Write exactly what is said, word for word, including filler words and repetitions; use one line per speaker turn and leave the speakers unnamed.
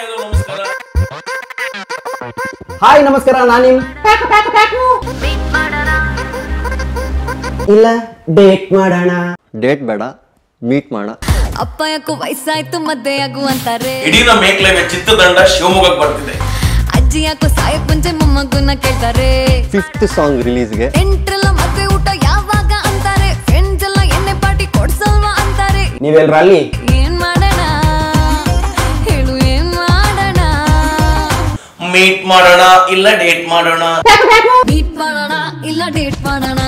ನಮಸ್ಕಾರ.
ಹಾಯ್ ನಮಸ್ಕಾರ. ನಾನು ಇಲ್ಲ ಡೇಟ್ ಮಾಡೋಣ.
ಡೇಟ್ ಬೇಡ, ಮೀಟ್ ಮಾಡ.
ಅಪ್ಪ ಯಾಕೋ ವಯಸ್ಸಾಯ್ತು ಮದ್ದೆ ಆಗು ಅಂತಾರೆ.
ಇಡೀ ನಮ್ಮ ಮೇಕ್ಲೇವೆ ಚಿತ್ರದಂಡ ಶಿವಮೊಗ್ಗಕ್ಕೆ ಬರ್ತಿದೆ.
ಅಜ್ಜಿ ಯಾಕೋ ಸಾಯಕ್ ಮುಂಚೆ ಮೊಮ್ಮಗುನ ಕೇಳ್ತಾರೆ.
ಫಿಫ್ತ್ ಸಾಂಗ್ ರಿಲೀಸ್ಗೆ
ಎಂಟ್ರೆಲ್ಲ ಮದ್ವೆ ಊಟ ಯಾವಾಗ ಅಂತಾರೆ. ಫ್ರೆಂಡ್ಸ್ ಎಲ್ಲ ಎಣ್ಣೆ ಪಾರ್ಟಿ ಕೊಡ್ಸಲ್ವಾ ಅಂತಾರೆ.
ನೀವೆಲ್ರಲ್ಲಿ
ಏನ್ ಮಾಡೋಣ ಹೇಳು, ಏನ್ ಮಾಡೋಣ?
ಮೀಟ್ ಮಾಡೋಣ ಇಲ್ಲ ಡೇಟ್ ಮಾಡೋಣ.
ಮೀಟ್ ಮಾಡೋಣ ಇಲ್ಲ ಡೇಟ್ ಮಾಡೋಣ.